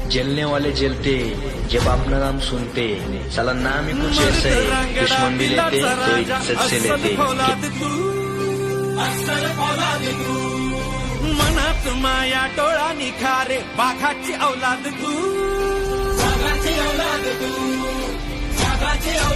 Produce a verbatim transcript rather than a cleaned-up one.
जलने वाले जलते जब अपना नाम सुनते, साला नाम ही कुछ ऐसा है, दुश्मन भी लेते तो इज्जत से लेते। मनात माया डोळा निखारे, बाघाची औलाद तू, बाघाची औलाद तू, बाघाची औलाद